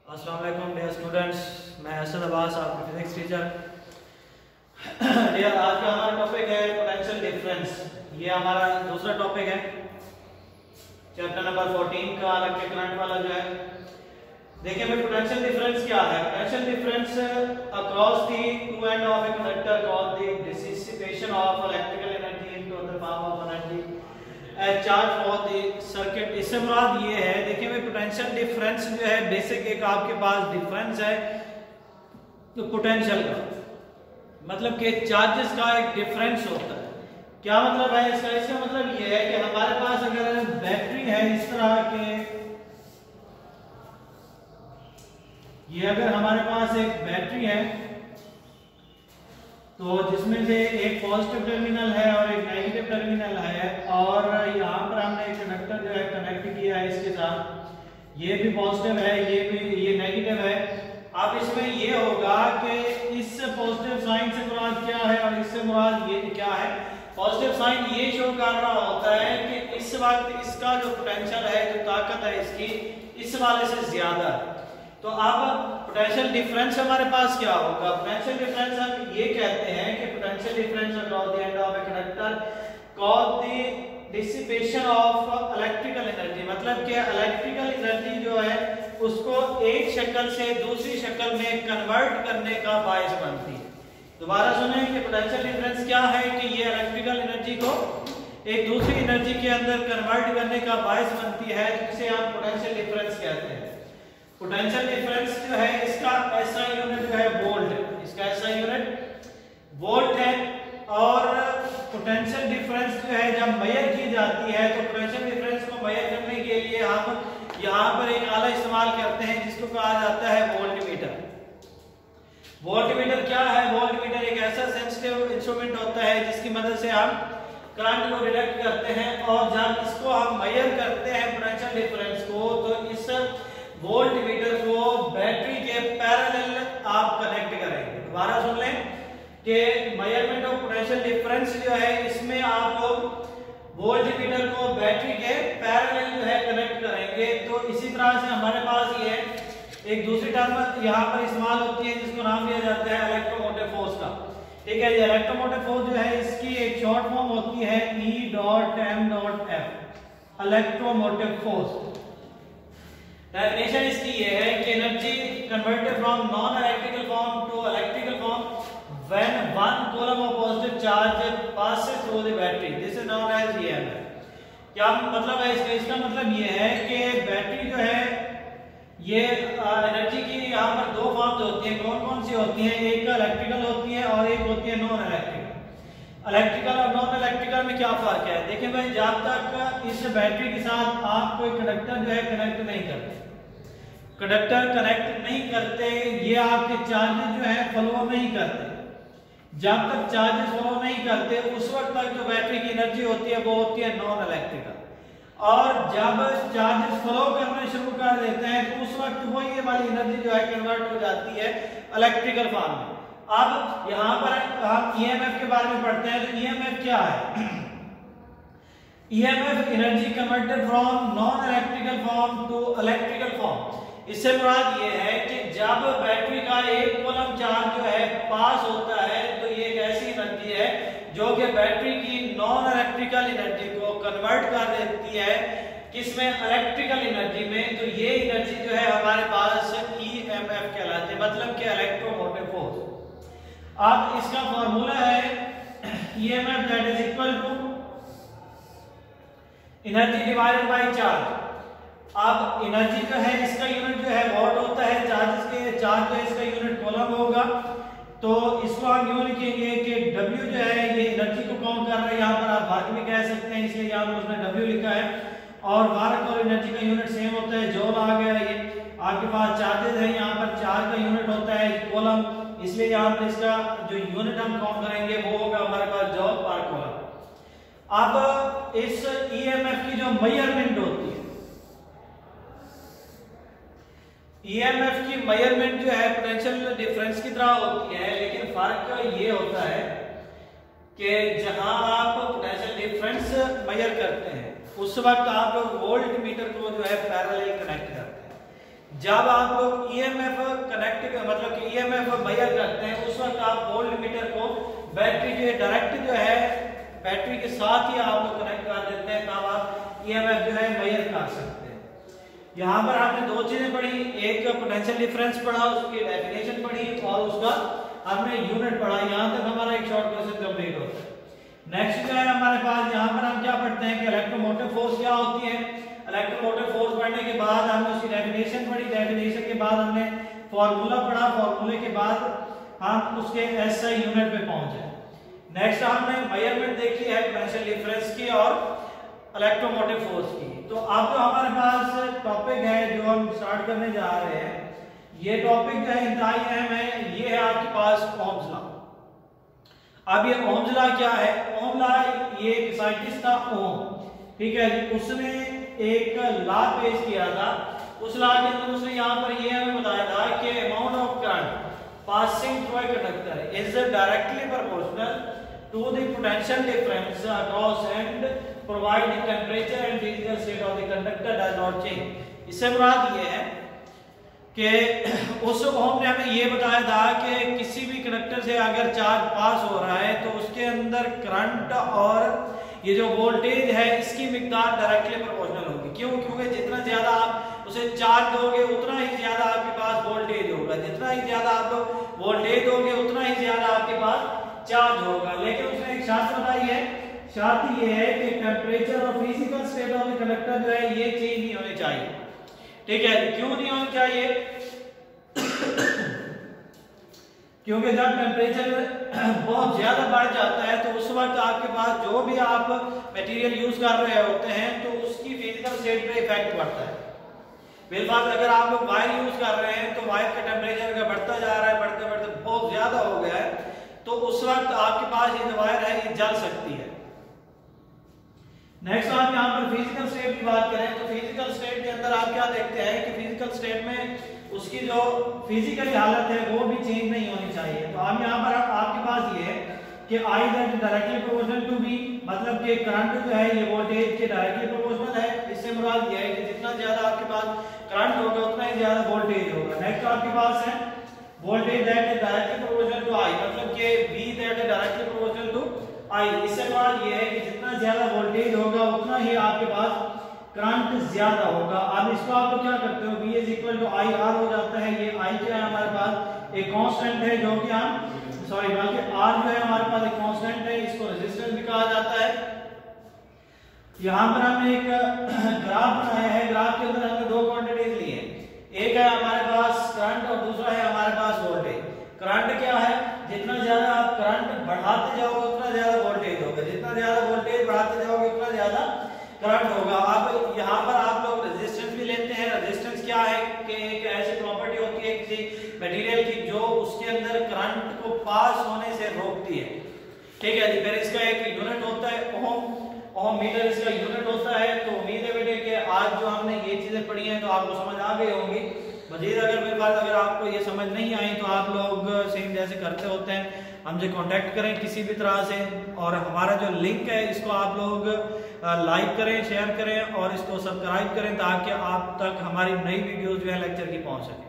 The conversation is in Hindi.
अस्सलाम वालेकुम डियर स्टूडेंट्स, मैं असद अब्बास आपका फिजिक्स टीचर। डियर, आज का हमारा टॉपिक है पोटेंशियल डिफरेंस। ये हमारा दूसरा टॉपिक है चैप्टर नंबर 14 का इलेक्ट्रिक करंट वाला जो है। देखिए भाई, पोटेंशियल डिफरेंस क्या है। Potential difference across the two end of a conductor called the dissipation of electrical energy into the form of energy charge for the circuit. इससे मुराद ये है, देखिए भाई, पोटेंशियल डिफरेंस जो है बेसिक एक आपके पास डिफरेंस है तो पोटेंशियल का मतलब कि चार्जेस का एक डिफरेंस होता है। क्या मतलब है इसका? इसका मतलब ये है कि हमारे पास अगर बैटरी है इस तरह के, ये अगर हमारे पास एक बैटरी है तो जिसमें से एक पॉजिटिव टर्मिनल है और एक नेगेटिव टर्मिनल है, और यहाँ पर हमने एक कंडक्टर जो है कनेक्ट किया है इसके साथ। ये भी पॉजिटिव है, ये नेगेटिव है। अब इसमें ये होगा कि इस पॉजिटिव साइन से मुराद क्या है और इससे मुराद ये क्या है। पॉजिटिव साइन ये शो कर रहा होता है कि इस वक्त इसका जो पोटेंशियल है, जो ताकत है इसकी, इस वाले से ज्यादा है। तो अब पोटेंशियल डिफरेंस हमारे पास क्या होगा? पोटेंशियल डिफरेंस हम ये कहते हैं कि potential difference across the end of a conductor called the dissipation of electrical energy. मतलब कि इलेक्ट्रिकल एनर्जी जो है उसको एक शक्ल से दूसरी शक्ल में कन्वर्ट करने का बायस बनती है। दोबारा सुने कि पोटेंशियल डिफरेंस क्या है कि ये इलेक्ट्रिकल एनर्जी को एक दूसरी एनर्जी के अंदर कन्वर्ट करने का बायस बनती है, जिसे हम पोटेंशियल डिफरेंस कहते हैं। पोटेंशियल डिफरेंस जो है इसका ऐसा यूनिट जो है वोल्ट है, इसका ऐसा यूनिट वोल्ट है। और पोटेंशियल डिफरेंस जो है जब मेजर की जाती है तो पोटेंशियल डिफरेंस को मेजर करने के लिए हम यहाँ पर एक आला इस्तेमाल करते हैं जिसको कहा जाता है वोल्टमीटर। वोल्टमीटर क्या है? वोल्टमीटर एक ऐसा सेंसिटिव इंस्ट्रूमेंट होता है जिसकी मदद से हम करंट को डिटेक्ट करते हैं, और जब इसको हम मेजर करते हैं पोटेंशियल डिफरेंस को, तो इस वोल्टमीटर को बैटरी के पैरेलल आप कनेक्ट करेंगे। दोबारा सुन लें कि मेजरमेंट ऑफ पोटेंशियल डिफरेंस जो है इसमें आप लोग वोल्टमीटर को बैटरी के पैरेलल जो है कनेक्ट करेंगे। तो इसी तरह से हमारे पास ये एक दूसरी टर्म यहाँ पर इस्तेमाल होती है जिसको नाम दिया जाता है इलेक्ट्रोमोटिव फोर्स का। ठीक है, ये इलेक्ट्रोमोटिव फोर्स जो है इसकी एक शॉर्ट फॉर्म होती है E.M.F, इलेक्ट्रोमोटिव फोर्स। डेफिनेशन इसकी ये है कि energy converted from non electrical form to electrical form when one coulomb of positive charge passes through the battery, this is known as EMF। क्या मतलब है इसका? इसका मतलब ये है कि बैटरी जो है ये एनर्जी की यहाँ पर दो फॉर्म्स होती हैं। कौन कौन सी होती हैं? एक इलेक्ट्रिकल होती है और एक होती है नॉन इलेक्ट्रिकल। इलेक्ट्रिकल और नॉन इलेक्ट्रिकल में क्या फर्क है? देखिए भाई, जब तक इस बैटरी के साथ आप कोई कंडक्टर जो है कनेक्ट नहीं करते, कंडक्टर कनेक्ट नहीं करते, ये आपके चार्जेस जो है फ्लो नहीं करते। जब तक चार्जेस फ्लो नहीं करते उस वक्त तक जो बैटरी की एनर्जी होती है वो होती है नॉन इलेक्ट्रिकल, और जब चार्जेस फ्लो करना शुरू कर देते हैं तो उस वक्त वो ये वाली एनर्जी जो है कन्वर्ट हो जाती है इलेक्ट्रिकल फॉर्म में। अब यहाँ पर हम ईएमएफ के बारे में पढ़ते हैं। तो ईएमएफ क्या है? EMF energy converted from non electrical form to electrical form. इससे मुराद ये है कि जब बैटरी का एक कूलम चार्ज जो है पास होता है तो ये एक ऐसी एनर्जी है जो कि बैटरी की नॉन इलेक्ट्रिकल एनर्जी को कन्वर्ट कर देती है किसमें? इलेक्ट्रिकल एनर्जी में। तो ये एनर्जी जो है हमारे पास ईएमएफ कहलाती है, मतलब कि इलेक्ट्रोमोटिव फोर्स। अब इसका फॉर्मूला है EMF that is equal to energy divided by charge. अब एनर्जी जो है इसका यूनिट जो है वॉट होता है, चार्ज जो है इसका यूनिट कूलम होगा। तो इसको हम यूं लिखेंगे कि W जो है ये एनर्जी को काउंट कर रहा है, यहाँ पर आप वर्क भी कह सकते हैं, इसलिए यहाँ पर उसने W लिखा है। और वर्क और एनर्जी का यूनिट सेम होता है, जॉल आ गया। ये आपके पास चार्जेस है, यहाँ पर चार्ज का यूनिट होता है कूलम, इसलिए यहाँ पर इसका जो यूनिट हम काउंट करेंगे वो होगा हमारे पास जॉल पर कूलम। अब इस ईएमएफ की जो मेजरमेंट होती है, ईएमएफ की मेजरमेंट जो है पोटेंशियल डिफरेंस की तरह होती है, लेकिन फर्क ये होता है कि जहां आप पोटेंशियल डिफरेंस मेजर करते हैं उस वक्त आप लोग वोल्ट मीटर को जो है पैरेलल कनेक्ट करते हैं। जब आप लोग ईएमएफ कनेक्ट मतलब कि ईएमएफ मेजर करते हैं उस वक्त आप वोल्ट मीटर को बैटरी के डायरेक्ट जो है बैटरी के साथ ही आप लोग कनेक्ट कर देते हैं, तब आप ईएमएफ जो है मेजर कर सकते हैं। यहाँ पर हमने दो चीजें पढ़ी, एक पोटेंशियल डिफरेंस पढ़ा, उसकी डेफिनेशन पढ़ी और उसका हमने यूनिट पढ़ा। यहाँ तक हमारा एक शॉर्ट क्वेश्चन कंप्लीट होता है। नेक्स्ट जो है हमारे पास यहाँ पर हम क्या पढ़ते हैं कि इलेक्ट्रोमोटिव फोर्स क्या होती है। इलेक्ट्रोमोटिव फोर्स पढ़ने के बाद हमने उसकी डेफिनेशन पढ़ी, डेफिनेशन के बाद हमने फॉर्मूला पढ़ा, फॉर्मूले के बाद हम उसके एसआई यूनिट पे पहुंचे। नेक्स्ट हमने मेजरमेंट देखी है पोटेंशियल डिफरेंस की और इलेक्ट्रोमोटिव फोर्स की। तो अब जो हमारे पास टॉपिक है जो हम स्टार्ट करने जा रहे हैं, ये टॉपिक जो है इंतहाई अहम है। ये है आपके पास ओम्स लॉ। अब ये ओम्स लॉ क्या है? ओम लॉ, ये एक साइंटिस्ट था ओम, ठीक है, उसने एक लॉ पेश किया था। उस लॉ के अंदर उसने यहाँ पर ये हमें बताया था कि amount of current passing through a conductor is directly proportional to the potential difference across and provide the temperature and physical state of the conductor does not change। इससे मुराद ये है कि उस ओम ने हमें ये बताया था कि किसी भी कंडक्टर से अगर चार्ज पास हो रहा है तो उसके अंदर करंट और ये जो वोल्टेज है इसकी मिकदार डायरेक्टली प्रोपोर्शनल होगी। क्यों? क्योंकि जितना ज्यादा आप उसे चार्ज दोगे उतना ही ज्यादा आपके पास वोल्टेज होगा, जितना ही ज्यादा आप वोल्टेज दोगे उतना ही ज्यादा आपके पास चार्ज होगा। लेकिन उसने एक शर्त बताई है, शर्त ये है कि टेम्परेचर और physical state of the conductor जो है ये चेंज नहीं होने चाहिए, ठीक है। क्यों नहीं होनी चाहिए? क्योंकि जब टेम्परेचर बहुत ज्यादा बढ़ जाता है तो उस वक्त आपके पास जो भी आप मटेरियल यूज कर रहे होते हैं तो उसकी फिजिकल स्टेट पे इफेक्ट पड़ता है। बिलफाज अगर आप लोग वायर यूज कर रहे हैं तो वायर का टेम्परेचर अगर बढ़ता जा रहा है, बढ़ते बढ़ते बहुत ज्यादा हो गया है, तो उस वक्त आपके पास ये जो वायर है ये जल सकती है। नेक्स्ट आप यहाँ पर फिजिकल स्टेट की बात करें तो फिजिकल स्टेट के अंदर आप क्या देखते हैं कि फिजिकल स्टेट में उसकी जो फिजिकल हालत है वो भी चेंज नहीं होनी चाहिए। तो अब यहाँ पर आपके पास ये है कि I that directly proportional to V, मतलब कि करंट जो है ये वोल्टेज के डायरेक्टली प्रोपोर्शनल है। इससे मुराद ये है कि जितना ज्यादा आपके पास करंट होगा उतना ही ज्यादा वोल्टेज होगा। नेक्स्ट आपके पास है voltage that is directly proportional to I, मतलब कि V that is directly proportional to I। इससे मुराद ये है कि जितना ज्यादा वोल्टेज होगा उतना ही आपके पास करंट ज्यादा होगा। अब इसको आप लोग क्या करते हो, V is equal to I R हो जाता है। ये I क्या है हमारे पास एक कांस्टेंट है जो कि हम बल्कि R जो है हमारे पास एक कांस्टेंट है, इसको रेजिस्टेंस भी कहा जाता है। यहाँ पर हमने एक ग्राफ बनाया है, ग्राफ के अंदर हमने दो क्वांटिटीज ली है, एक है हमारे पास करंट और दूसरा है हमारे पास वोल्टेज। करंट क्या है? जितना ज्यादा आप करंट बढ़ाते जाओगे उतना ज्यादा वोल्टेज होगा, जितना ज्यादा वोल्टेज बढ़ाते जाओगे उतना ज्यादा करंट होगा। अब यहाँ पर आप लोग रेजिस्टेंस भी लेते हैं। रेजिस्टेंस क्या है कि एक ऐसी प्रॉपर्टी होती है किसी मटेरियल की जो उसके अंदर करंट को पास होने से रोकती है, ठीक है जी। फिर इसका एक यूनिट होता है ओम, ओम मीटर इसका यूनिट होता है। तो उम्मीद है बेटे कि आज जो हमने ये चीजें पढ़ी हैं तो आपको समझ आ गई होंगी। मजीद अगर मेरे पास अगर आपको ये समझ नहीं आई तो आप लोग सेम जैसे करते होते हैं हमसे कांटेक्ट करें किसी भी तरह से, और हमारा जो लिंक है इसको आप लोग लाइक करें, शेयर करें और इसको सब्सक्राइब करें ताकि आप तक हमारी नई वीडियोस जो है लेक्चर की पहुंच सके।